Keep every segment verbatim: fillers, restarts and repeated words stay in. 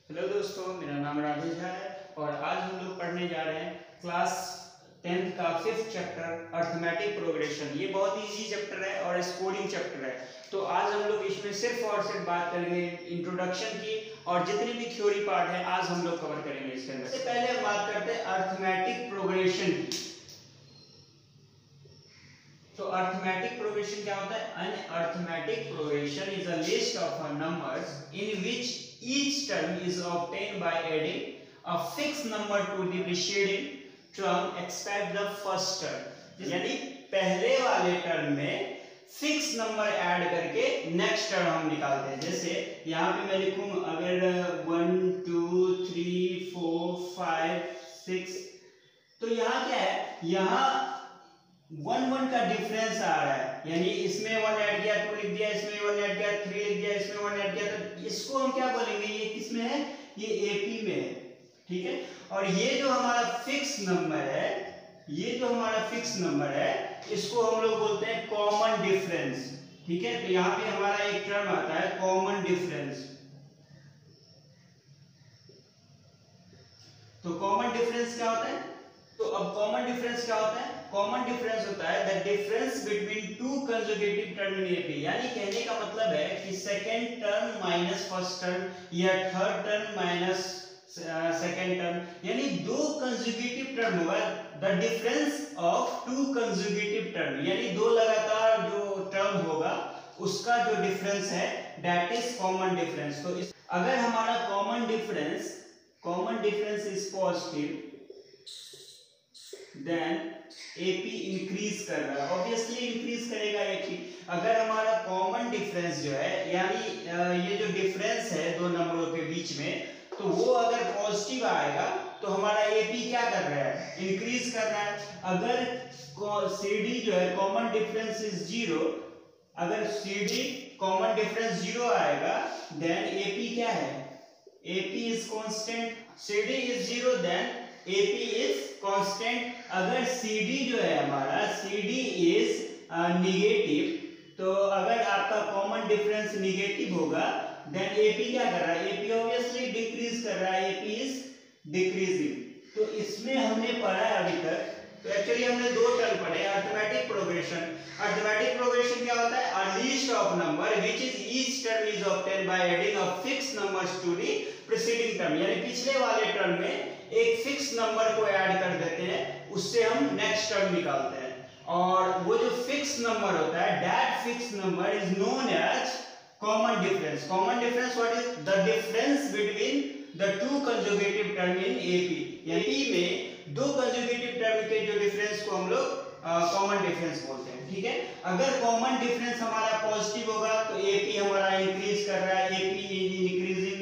Hello दोस्तों, मेरा नाम राधे झा है और आज हम लोग पढ़ने जा रहे हैं क्लास टेंथ का फिफ्थ चैप्टर अर्थमेटिक प्रोग्रेशन। ये बहुत इजी चैप्टर है और स्कोरिंग चैप्टर है। तो आज हम लोग इसमें सिर्फ और सिर्फ बात करेंगे इंट्रोडक्शन की, और जितनी भी थ्योरी पार्ट है आज हम लोग कवर करेंगे इसके अंदर। सबसे पहले हम बात करते हैं अर्थमेटिक प्रोग्रेशन की। तो अर्थमेटिक प्रोग्रेशन क्या होता है? An arithmetic progression is a list of numbers in which each term is obtained by adding a fixed number to the preceding term except the first term। यानी पहले वाले term में fix number add करके next term हम निकालते हैं। जैसे यहाँ पे मैं लिखूं अगर one two three four five six, तो यहाँ क्या है, यहाँ वन वन का डिफरेंस आ रहा है, यानी इसमें वन ऐड किया, टू लिख दिया, इसमें वन ऐड किया, थ्री लिख दिया, इसमें वन ऐड किया, तो इसको हम क्या बोलेंगे? ये किस में है? ये एपी में है, ठीक है। और ये जो हमारा फिक्स नंबर है, ये जो हमारा फिक्स नंबर है, इसको हम लोग बोलते हैं कॉमन डिफरेंस, ठीक है। तो यहाँ पे हमारा एक टर्म आता है कॉमन डिफरेंस। तो कॉमन डिफरेंस क्या होता है? तो अब कॉमन डिफरेंस क्या होता है? कॉमन डिफरेंस होता है the difference between two consecutive term in AP. यानी कहने का मतलब है कि second term minus first term या third term minus second term, यानी दो कंसेक्यूटिव टर्म होगा। The difference of two consecutive term, यानी दो लगातार जो टर्म होगा उसका जो डिफरेंस है, दैट इज कॉमन डिफरेंस। तो इस, अगर हमारा common difference common difference is positive, then AP increase कर रहा है, ऑब्वियसली इंक्रीज करेगा एपी। अगर हमारा कॉमन डिफरेंस जो है, यानी ये जो डिफरेंस है दो नंबरों के बीच में, तो वो अगर पॉजिटिव आएगा तो हमारा एपी क्या कर रहा है? इंक्रीज कर रहा है। अगर सीडी जो है कॉमन डिफरेंस इज जीरो, अगर सीडी कॉमन डिफरेंस जीरो आएगा, देन एपी क्या है? AP is constant. CD is zero, then AP is constant. अगर C D जो है हमारा C D इज निगेटिव, तो अगर आपका कॉमन डिफरेंस निगेटिव होगा, देन A P क्या कर रहा है? A P ऑब्वियसली डिक्रीज कर रहा है, A P इज डिक्रीजिंग। तो इसमें हमने पढ़ा है अभी तक, तो एक्चुअली हमने दो टर्म पढ़े, अर्थमेटिक प्रोग्रेशन। अर्थमेटिक प्रोग्रेशन क्या होता है? A list of number which is each term is obtained by adding a fix numbers to the preceding term. यानी पिछले वाले टर्म में एक फिक्स नंबर को ऐड कर देते हैं, उससे हम नेक्स्ट टर्म निकालते हैं। और वो जो फिक्स नंबर होता है, that fix number is known as common difference. Common difference what is? The difference between the two consecutive term in AP. यानी P में दो कंसेक्यूटिव टर्म के जो डिफरेंस को हम लोग कॉमन डिफरेंस बोलते हैं, ठीक है। अगर कॉमन डिफरेंस हमारा पॉजिटिव होगा तो एपी हमारा इंक्रीज कर रहा है, एपी इज इंक्रीजिंग।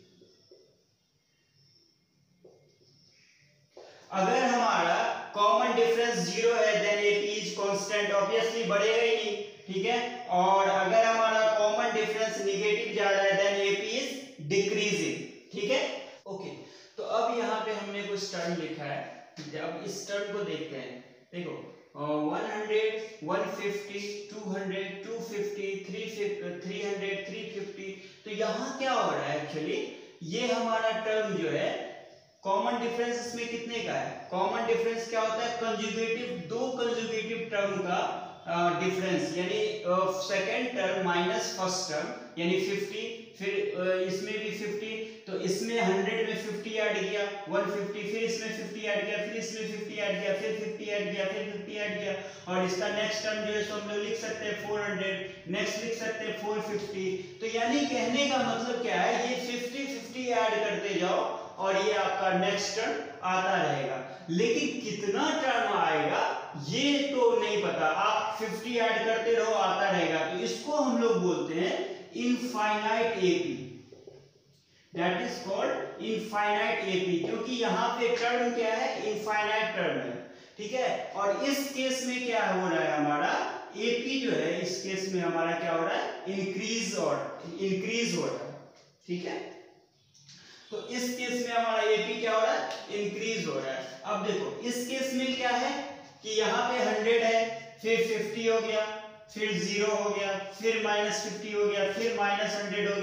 अगर हमारा कॉमन डिफरेंस जीरो है, then AP is constant, obviously बढ़ेगा ही नहीं, ठीक है। और अगर हमारा कॉमन डिफरेंस निगेटिव जा रहा है, देन एपी इज डिक्रीजिंग, ठीक है। ओके, तो अब यहाँ पे हमने कुछ टर्म लिखा है। अब इस टर्म को देखते हैं। देखो one hundred, one fifty, two hundred, two fifty, three hundred, three fifty. तो यहाँ क्या हो रहा है? एक्चुअली ये हमारा टर्म जो है, कॉमन डिफरेंस इसमें कितने का है? कॉमन डिफरेंस क्या होता है? कंजुगेटिव, दो कंजुगेटिव टर्म का डिफरेंस, यानी second term minus first term, यानी फिफ्टी, फिर uh, इसमें भी फिफ्टी, तो इसमें हंड्रेड में फिफ्टी ऐड किया, वन फिफ्टी, फिर इसमें फिफ्टी ऐड किया, फिर इसमें फिफ्टी ऐड किया, फिर फिफ्टी ऐड किया, फिर फिफ्टी ऐड किया। और इसका नेक्स्ट टर्म जो है सो हम लोग लिख सकते हैं फोर हंड्रेड, नेक्स्ट लिख सकते हैं फोर फिफ्टी। तो यानी कहने का मतलब क्या है? ये फिफ्टी फिफ्टी ऐड करते जाओ और ये आपका नेक्स्ट टर्म आता रहेगा, लेकिन कितना टर्म आएगा ये तो नहीं पता। आप फिफ्टी ऐड करते रहो, आता रहेगा। तो इसको हम लोग बोलते हैं infinite AP, that is called infinite AP, क्योंकि यहाँ पे टर्म क्या है? इनफाइनाइट टर्म है, ठीक है। और इस केस में क्या हो रहा है? हमारा एपी जो है, इस केस में हमारा क्या हो रहा है? इंक्रीज और इंक्रीज हो रहा है, ठीक है। तो इस केस में हमारा एपी क्या हो रहा है? इंक्रीज हो रहा है। अब देखो इस केस में क्या है कि यहाँ पे हंड्रेड है, फिर फिफ्टी हो गया, फिर जीरो हो गया, फिर माइनस फिफ्टी हो गया, फिर माइनस हंड्रेड हो गया।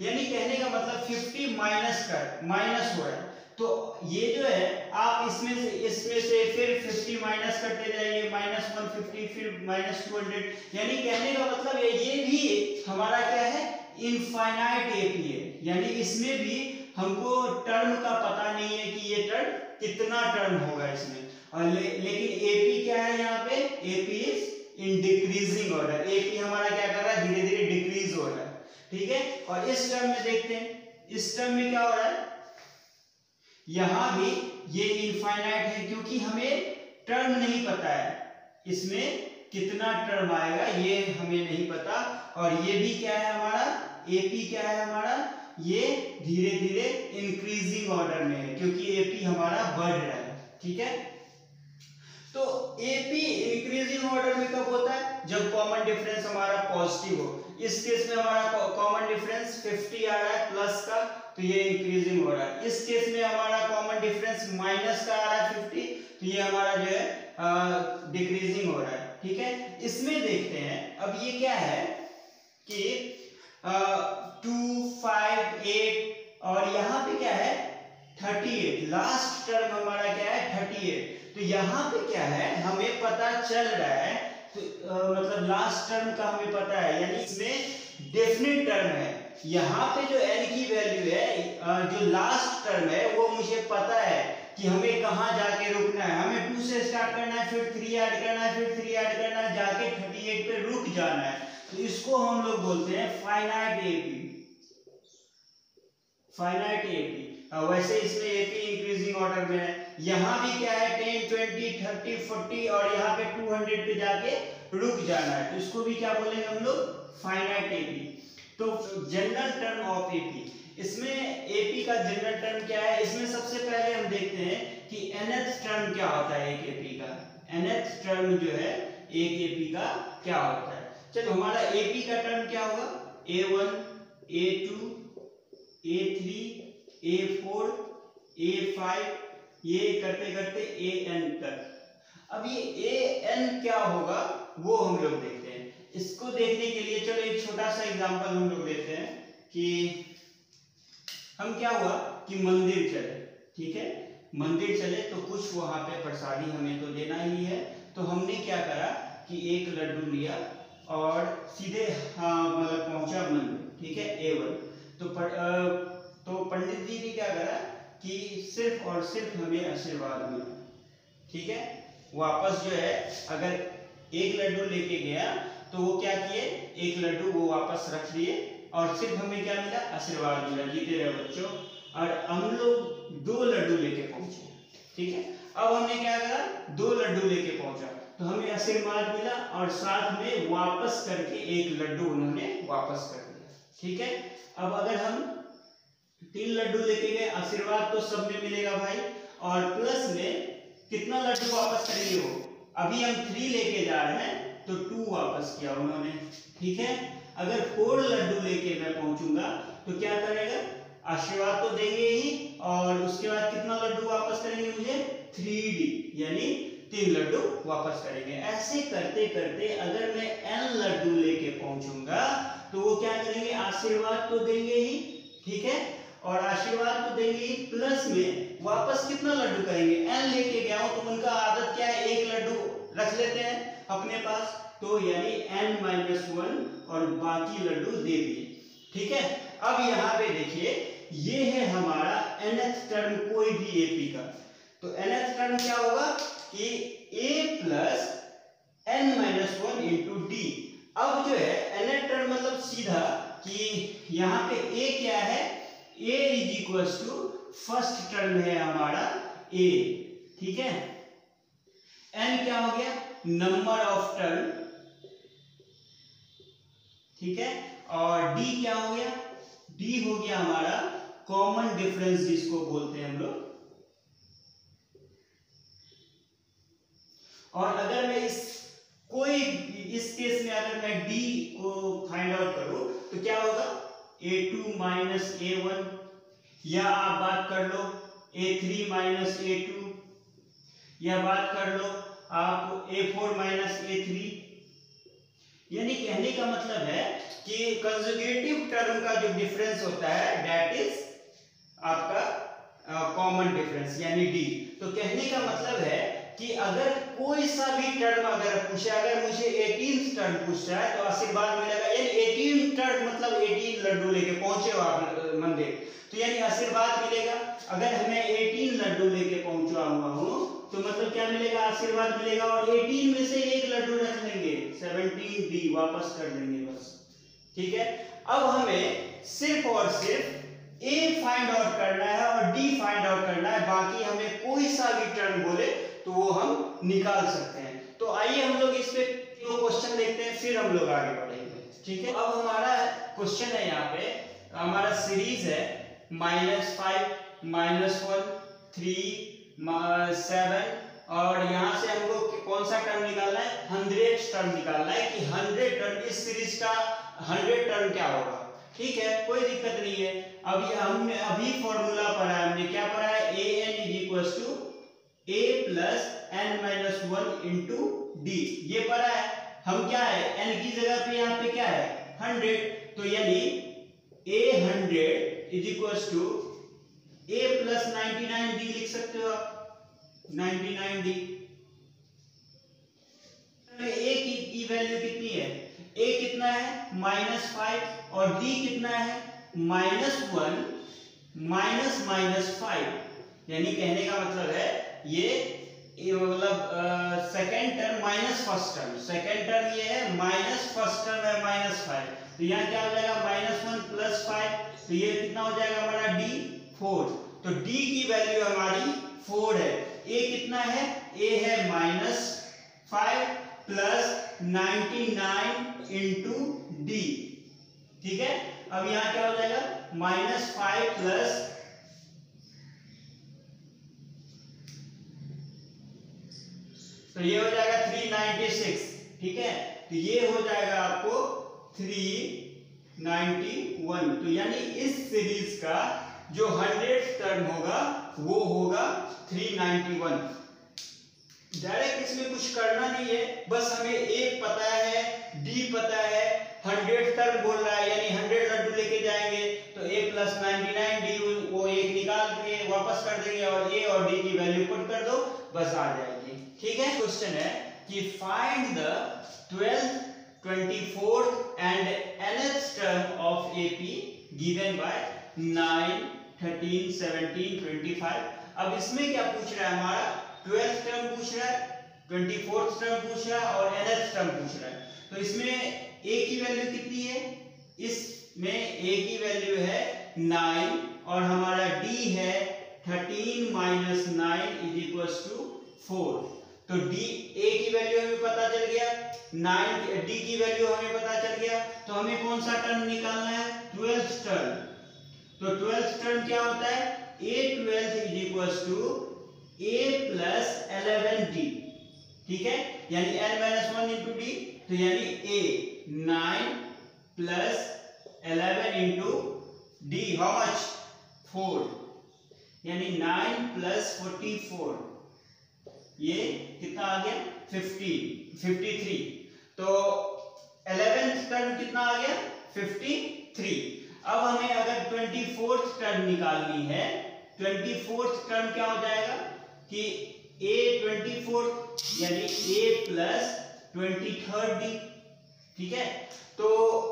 यानी कहने का मतलब फिफ्टी माइनस कर माइनस हो रहा है। तो ये जो है आप इसमें से इसमें से फिर फिफ्टी माइनस करते जाइए, माइनस वन फिफ्टी, फिर माइनस टू हंड्रेड, यानी कहने का मतलब है ये भी हमारा क्या है, इनफाइनाइट एपी है, यानी इसमें भी हमको टर्म का पता नहीं है कि ये टर्म कितना टर्म होगा इसमें। और ले, लेकिन एपी क्या है यहाँ पे, AP is in decreasing order, AP हमारा क्या कर रहा है, धीरे धीरे डिक्रीज हो रहा है, ठीक है। और इस टर्म में देखते हैं, इस टर्म में क्या हो रहा है, यहां भी ये इनफाइनाइट है क्योंकि हमें टर्म नहीं पता है, इसमें कितना टर्म आएगा ये हमें नहीं पता। और ये भी क्या है हमारा, एपी क्या है हमारा, ये धीरे धीरे इंक्रीजिंग ऑर्डर में है क्योंकि एपी हमारा बढ़ रहा है, ठीक है। तो एपी इंक्रीजिंग ऑर्डर में कब होता है, जब कॉमन डिफरेंस हमारा पॉजिटिव हो। इस केस में हमारा कॉमन डिफरेंस फिफ्टी आ रहा है प्लस का, तो ये इंक्रीजिंग हो रहा है। इस केस में हमारा कॉमन डिफरेंस माइनस का आ रहा है फिफ्टी, तो ये हमारा जो है डिक्रीजिंग हो रहा है, ठीक है। इसमें देखते हैं अब ये क्या है कि टू फाइव एट और यहाँ पे क्या है थर्टी एट, लास्ट टर्म हमारा क्या है थर्टी एट। तो यहाँ पे क्या है हमें पता चल रहा है, तो आ, मतलब लास्ट टर्म का हमें पता है, यानी इसमें डेफिनेट टर्म है। यहाँ पे जो n की वैल्यू है, आ, जो लास्ट टर्म है वो मुझे पता है कि हमें कहाँ जाके रुकना है, हमें टू से स्टार्ट करना है, फिर थ्री ऐड करना है, फिर थ्री ऐड करना है, जाके थर्टी एट पे रुक जाना है। तो इसको हम लोग बोलते हैं फाइनाइट एपी, फाइनाइट एपी। वैसे इसमें एपी इंक्रीजिंग ऑर्डर में है, यहाँ भी क्या है टेन ट्वेंटी थर्टी फोर्टी और यहाँ पे टू हंड्रेड पे जाके रुक जाना है, तो इसको भी क्या बोलेंगे हम लोग, फाइनाइट एपी। तो जनरल टर्म ऑफ एपी, इसमें एपी का जनरल टर्म क्या है, इसमें सबसे पहले हम देखते हैं कि nth टर्म क्या होता है एक एपी का, nth टर्म जो है एक एपी का क्या होता है। चलो हमारा एपी का टर्म क्या होगा, A one A two A three A four A five, ये करते करते ए एन तक। अब ये ए एन क्या होगा वो हम लोग देखते हैं। इसको देखने के लिए चलो एक छोटा सा एग्जांपल हम लोग देखते हैं कि हम क्या हुआ कि मंदिर चले, ठीक है, मंदिर चले तो कुछ वहां पे प्रसादी हमें तो देना ही है। तो हमने क्या करा कि एक लड्डू लिया और सीधे हाँ मतलब पहुंचा मंदिर, ठीक है, ए वन। तो पर, आ, तो पंडित जी ने क्या करा कि सिर्फ और सिर्फ हमें आशीर्वाद मिला, ठीक है। वापस जो है अगर एक लड्डू लेके गया तो वो क्या किए, एक लड्डू वो वापस रख लिए और सिर्फ हमें क्या मिला, आशीर्वाद मिला, जीते रहे बच्चों। और हम लोग दो लड्डू लेके पहुंचे, ठीक है। अब हमने क्या करा, दो लड्डू लेके पहुंचा तो हमें आशीर्वाद मिला और साथ में वापस करके एक लड्डू उन्होंने वापस कर दिया, ठीक है। अब अगर हम तीन लड्डू लेके गए, आशीर्वाद तो सब में मिलेगा भाई, और प्लस में कितना लड्डू वापस करेंगे वो, अभी हम थ्री लेके जा रहे हैं तो टू वापस किया उन्होंने, ठीक है। अगर फोर लड्डू लेके मैं पहुंचूंगा तो क्या करेगा, आशीर्वाद तो देंगे ही और उसके बाद कितना लड्डू वापस करेंगे मुझे, थ्री डी, यानी तीन लड्डू वापस करेंगे। ऐसे करते करते अगर मैं एन लड्डू लेके पहुंचूंगा तो वो क्या करेंगे, आशीर्वाद तो देंगे ही, ठीक है, और आशीर्वाद तो देंगे ही, प्लस में वापस कितना लड्डू करेंगे, एन लेके गया हूं तो उनका आदत क्या है, एक लड्डू रख लेते हैं अपने पास, तो यानी एन माइनस वन और बाकी लड्डू दे दिए, ठीक है। अब यहाँ पे देखिए ये है हमारा nth टर्म कोई भी एपी का। तो nth टर्म क्या होगा कि a plus N minus one into D. अब जो है nth टर्म मतलब सीधा कि यहाँ पे a क्या है, a is equal to first term है हमारा a, ठीक है। n क्या हो गया, नंबर ऑफ टर्म, ठीक है, और d क्या हो गया, d हो गया हमारा कॉमन डिफरेंस जिसको बोलते हैं हम लोग। और अगर मैं इस कोई इस केस में अगर मैं d को फाइंड आउट करूं तो क्या होगा, A two minus A one, या आप बात कर लो A three minus A two, या बात कर लो आप A four minus A three, यानी कहने का मतलब है कि कंजुगेटिव टर्म का जो डिफरेंस होता है दैट इज आपका कॉमन डिफरेंस यानी डी। तो कहने का मतलब है कि अगर कोई सा भी टर्म अगर पूछे, अगर मुझे अठारहवीं टर्म पूछ रहा है तो आशीर्वाद मिलेगा, यानी अठारहवीं टर्म मतलब अठारह लड्डू लेके पहुंचे हो आप मंदिर, तो यानी आशीर्वाद मिलेगा। अगर मैं अठारह लड्डू लेके पहुंचा हुआ हूं तो मतलब क्या मिलेगा, आशीर्वाद मिलेगा। और अठारह में से एक लड्डू रख लेंगे, सत्रह डी वापस कर देंगे बस, ठीक है। अब हमें सिर्फ और सिर्फ ए फाइंड आउट करना है और डी फाइंड आउट करना है, बाकी हमें कोई सा भी टर्म बोले तो वो हम निकाल सकते हैं। तो आइए हम लोग इस पे दो क्वेश्चन देखते हैं, फिर हम लोग आगे बढ़ेंगे, ठीक है। अब हमारा क्वेश्चन है, यहाँ पे हमारा सीरीज है minus five, minus one, three, seven, और यहाँ से हमको कौन सा टर्म निकालना है, हंड्रेड टर्म निकालना है कि हंड्रेड टर्म, इस सीरीज का हंड्रेड टर्म क्या होगा, ठीक है, कोई दिक्कत नहीं है। अभी हमने अभी फॉर्मूला पढ़ा है, हमने क्या पढ़ा है, a n is equal to a plus N minus one into d, ये पढ़ा है हम। क्या है, एन की जगह पे यहाँ पे क्या है, हंड्रेड, तो यानी a hundred is equal to a plus ninety nine d लिख सकते हो आप, नाइनटी नाइन डी। ए की, की वैल्यू कितनी है, ए कितना है माइनस फाइव, और डी कितना है minus one minus minus five, यानी कहने का मतलब है ये, ये मतलब second term minus first term, second term ये है माइनस फर्स्ट टर्म है माइनस फाइव, तो यहाँ क्या हो जाएगा माइनस वन प्लस फाइव, तो ये कितना हो जाएगा हमारा डी फोर। तो डी की वैल्यू हमारी फोर है। ए कितना है, ए है minus five plus ninety nine into d, ठीक है। अब यहाँ क्या हो जाएगा माइनस फाइव प्लस तो ये हो जाएगा थ्री नाइनटी सिक्स, ठीक है। तो ये हो जाएगा आपको थ्री नाइनटी वन। तो यानी इस सीरीज का जो हंड्रेड टर्म होगा वो होगा थ्री नाइनटी वन। डायरेक्ट इसमें कुछ करना नहीं है, बस हमें एक पता है, डी पता है, हंड्रेड टर्म बोल रहा है यानी हंड्रेड लड्डू लेके जाएंगे, तो a plus ninety nine d वो एक निकाल के वापस कर देंगे और ए और डी की वैल्यू पुट कर दो, बस आ जाएगी, ठीक है। क्वेश्चन है कि find the twelfth, twenty fourth and nth term of AP given by nine, thirteen, seventeen, twenty five. अब इसमें क्या पूछ रहा है, हमारा ट्वेल्थ टर्म पूछ रहा है, ट्वेंटी फोर्थ टर्म पूछ रहा है और nth टर्म पूछ रहा है। तो इसमें a की वैल्यू कितनी है, इसमें a की वैल्यू है नाइन और हमारा d है thirteen minus nine is equal to four. तो d a की वैल्यू हमें पता चल गया, नाइन d की वैल्यू हमें पता चल गया, तो हमें कौन सा टर्म निकालना है, ट्वेल्थ टर्म। तो ट्वेल्थ टर्म क्या होता है, a twelfth is equal to a plus eleven d, ठीक है, यानी n minus one into d, तो यानी a nine plus eleven into d, how much, four, यानी नाइन प्लस फोर्टी फोर, ये कितना आ गया, फिफ्टीन, फिफ्टी थ्री। तो इलेवेंथ टर्म कितना आ गया, फिफ्टी थ्री। अब हमें अगर ट्वेंटी फोर्थ टर्म निकालनी है, ट्वेंटी फोर्थ टर्म क्या हो जाएगा कि a ट्वेंटी फोर्थ यानी a plus twenty third d, ठीक है। तो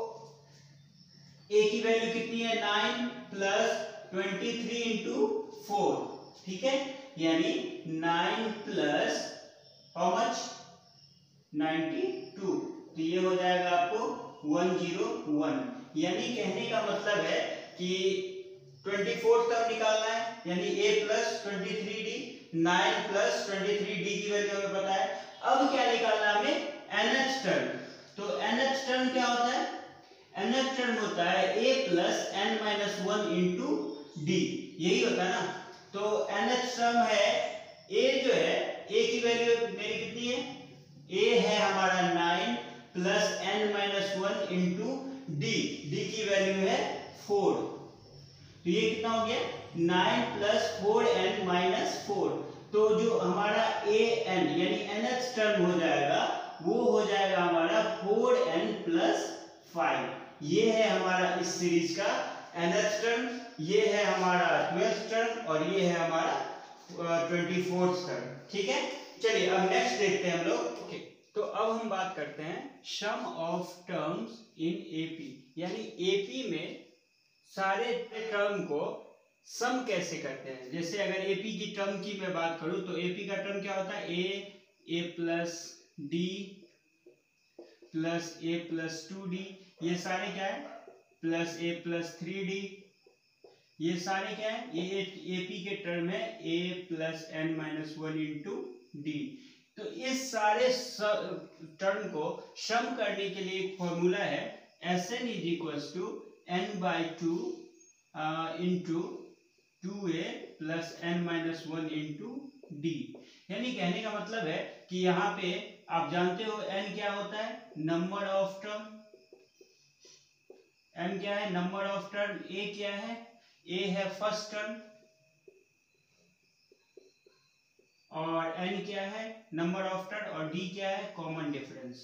a की वैल्यू कितनी है, nine plus twenty three into four, ठीक है, यानी nine plus how much, ninety two. तो ये हो जाएगा आपको वन जीरो वन। यानी कहने का मतलब है कि ट्वेंटी फोर्थ टर्म निकालना है, यानी a plus twenty three d, nine plus twenty three d की वैल्यू हमें पता है। अब क्या निकालना है हमें, nth टर्म। तो nth टर्म क्या होता है, nth टर्म होता है a plus N minus one into d, यही होता है ना। तो nth टर्म है a, जो है a की वैल्यू मेरी कितनी है, a है हमारा nine plus N minus one into d, d की वैल्यू है फोर। तो ये कितना हो गया, nine plus four n minus four. तो जो हमारा ए एन यानी nth टर्म हो जाएगा वो हो जाएगा हमारा फोर एन प्लस फाइव। ये है हमारा इस सीरीज का nth टर्म, ये है हमारा ट्वेल्थ टर्म और ये है हमारा ट्वेंटी फोर्थ टर्म। ठीक है, चलिए अब नेक्स्ट देखते हैं हम लोग। ओके, तो अब हम बात करते हैं sum of terms in AP, यानी एपी में सारे टर्म को सम कैसे करते हैं। जैसे अगर एपी की टर्म की मैं बात करूं तो एपी का टर्म क्या होता है, a a plus d plus a plus two d, ये सारे क्या है, plus a plus three d, ये सारे क्या है, ये एपी के टर्म है a plus N minus one into d. तो इस सारे टर्म को सम करने के लिए एक फॉर्मूला है, S n is equals to n by two into two a plus N minus one into d. यानी कहने का मतलब है कि यहाँ पे आप जानते हो n क्या होता है, नंबर ऑफ टर्म। n क्या है, नंबर ऑफ टर्म। a क्या है, a है फर्स्ट टर्म और n क्या है, नंबर ऑफ टर्म, और d क्या है, कॉमन डिफरेंस।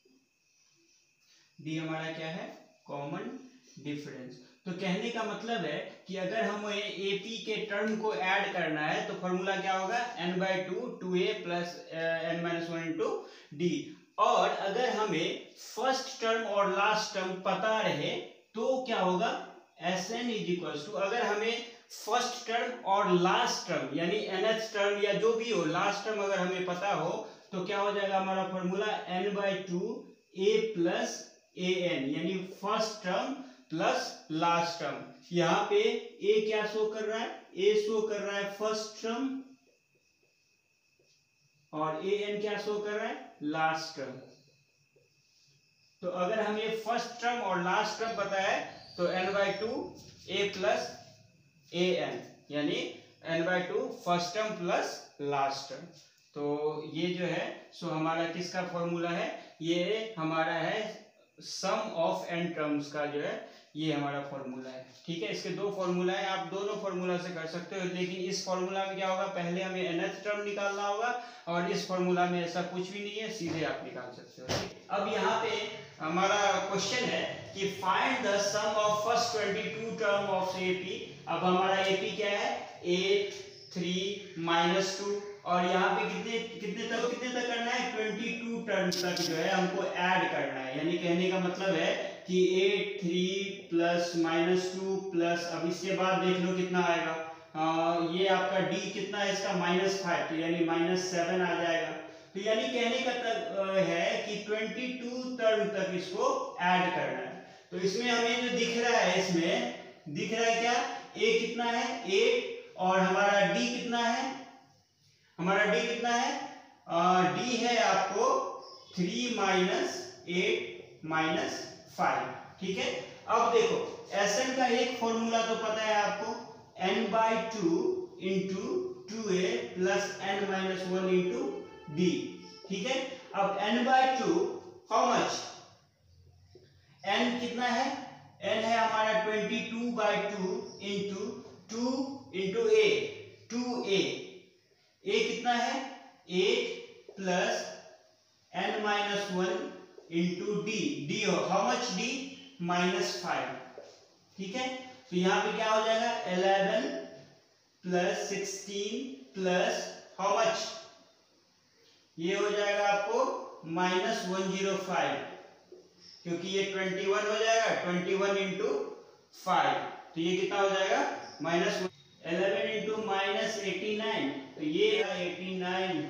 d हमारा क्या है, कॉमन डिफरेंस। तो कहने का मतलब है कि अगर हमें एपी के टर्म को ऐड करना है तो फॉर्मूला क्या होगा, n by two two a plus N minus one into d. और अगर हमें फर्स्ट टर्म और लास्ट टर्म पता रहे तो क्या होगा, S n is equals to, अगर हमें फर्स्ट टर्म और लास्ट टर्म यानी nth टर्म या जो भी हो, लास्ट टर्म अगर हमें पता हो तो क्या हो जाएगा हमारा formula, n by two a plus a n, यानी first term plus last term. यहाँ पे a क्या शो कर रहा है, a शो कर रहा है फर्स्ट टर्म और a n क्या शो कर रहा है, लास्ट टर्म। तो अगर हमें फर्स्ट टर्म और लास्ट टर्म पता है तो n by two a plus a n, यानी n by two first term plus last term. तो ये जो है सो हमारा किसका फॉर्मूला है, ये हमारा है सम ऑफ एन टर्म्स का जो है ये हमारा फॉर्मूला है। ठीक है, इसके दो फॉर्मूला है, आप दोनों फॉर्मूला से कर सकते हो, लेकिन इस फॉर्मूला में क्या होगा, पहले हमें nth टर्म निकालना होगा और इस फॉर्मूला में ऐसा कुछ भी नहीं है, सीधे आप निकाल सकते हो। अब यहाँ पे हमारा क्वेश्चन है कि find the sum of first twenty two term of AP. अब हमारा एपी क्या है, एट थ्री माइनस टू, और यहाँ पे कितने कितने तक कितने तक करना है, ट्वेंटी टू टर्म तक जो है हमको ऐड करना है। यानी कहने का मतलब है कि eight three plus minus two plus, अब इसके बाद देख लो कितना आएगा, आ, ये आपका d कितना है इसका, माइनस फाइव, तो यानी माइनस सेवन आ जाएगा। तो यानी कहने का तक है कि ट्वेंटी टू टर्म तक इसको ऐड करना है। तो इसमें हमें जो दिख रहा है, इसमें दिख रहा है क्या, a कितना है, एट, और हमारा d कितना है, हमारा d कितना है, आ, d है आपको three minus eight minus five. ठीक है, अब देखो Sn का एक फॉर्मूला तो पता है आपको, n by two into two a plus N minus one into d. ठीक है, अब n by two how much, n कितना है, n है हमारा twenty two by two into two into a, two a, a कितना है, eight plus N minus one into d, d हो how much, d minus five. ठीक है, तो यहाँ पे क्या हो जाएगा, eleven plus sixteen plus how much, ये हो जाएगा आपको माइनस वन जीरो फाइव, क्योंकि ये ट्वेंटी वन हो जाएगा, ट्वेंटी वन इंटू फाइव, तो ये कितना हो जाएगा, minus eleven into minus eighty nine, तो ये एटी नाइन,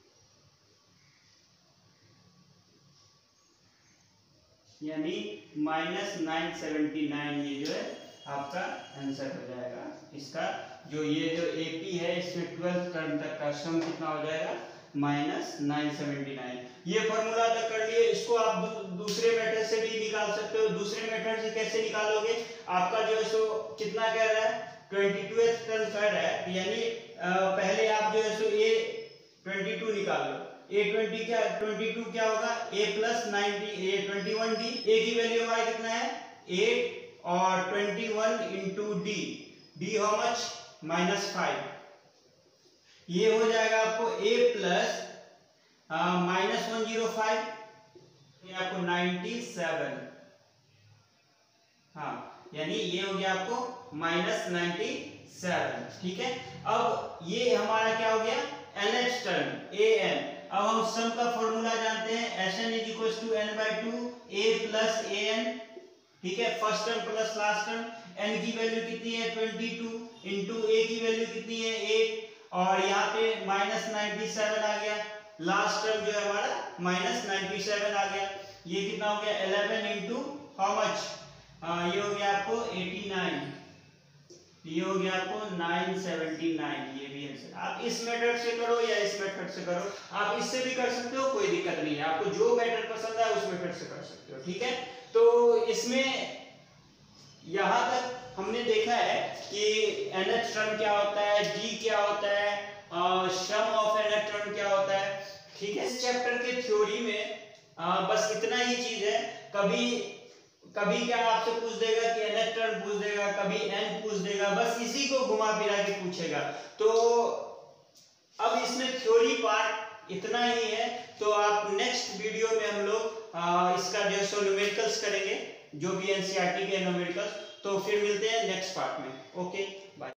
यानी माइनस नाइन सेवेंटी नाइन, ये जो है आपका आंसर हो जाएगा इसका। जो ये जो एपी है इसमें ट्वेल्थ टर्म तक का सम कितना हो जाएगा, माइनस नाइन सेवेंटी नाइन। ये फॉर्मूला तक कर लिए, इसको आप दू, दूसरे मेथड से भी निकाल सकते हो। दूसरे मेथड से कैसे निकालोगे, आपका जो है सो कितना कह रहा है, ट्वेंटी टू टर्म कर रहा है, यानी पहले आप जो है सो ए ट्वेंटी टू निकाल लो, ए ट्वेंटी क्या, ट्वेंटी टू क्या होगा, a plus ninety, a twenty one d, a की वैल्यू हमारी कितना है, एट, और twenty one into d, d how much, minus five. ये हो जाएगा आपको a plus minus one zero five, ये आपको नाइन्टी सेवन, हाँ यानी ये हो गया आपको माइनस नाइन्टी सेवन। ठीक है, अब ये हमारा क्या हो गया nth टर्म a n। अब हम सम का फॉर्मूला जानते हैं, Sn is equal to n by two a plus a n. ठीक है, first term plus last term, n की वैल्यू कितनी है ट्वेंटी टू, इंटू a की वैल्यू कितनी है एट, और यहाँ पे माइनस नाइन्टी सेवन आ गया, लास्ट टर्म जो है हमारा माइनस नाइन्टी सेवन आ गया। ये कितना हो गया इलेवन इंटू हाउ मच, ये हो गया आपको एटी नाइन, ये हो गया आपको नाइन सेवेंटी नाइन। ये भी आंसर आप इस मेथड से करो या इस मेथड से करो, आप इससे भी कर सकते हो, कोई दिक्कत नहीं है, आपको जो मेथड पसंद है उस मेथड से कर सकते हो। ठीक है, तो इसमें यहाँ तक हमने देखा है कि nth टर्म क्या होता है, g क्या होता है, सम ऑफ nth टर्म क्या होता है। ठीक है, इस चैप्टर के थ्योरी में आ, बस इतना ही चीज है। कभी कभी क्या आपसे पूछ देगा कि nth टर्म पूछ देगा, कभी n पूछ देगा, बस इसी को घुमा फिरा के पूछेगा। तो अब इसमें थ्योरी पार्ट इतना ही है, तो आप नेक्स्ट वीडियो में हम लोग इसका जो सो न्यूमेरिकल्स करेंगे, जो भी एनसीईआरटी के न्यूमेरिकल्स, तो फिर मिलते हैं नेक्स्ट पार्ट में। Okay bye.